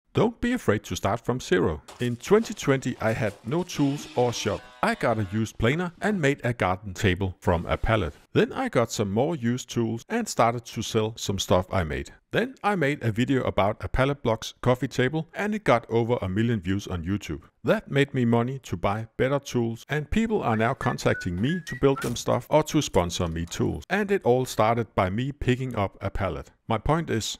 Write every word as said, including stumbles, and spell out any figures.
Don't be afraid to start from zero. In twenty twenty I had no tools or shop. I got a used planer and made a garden table from a pallet. Then I got some more used tools and started to sell some stuff I made. Then I made a video about a pallet blocks coffee table and it got over a million views on YouTube. That made me money to buy better tools, and people are now contacting me to build them stuff or to sponsor me tools. And it all started by me picking up a pallet. My point is,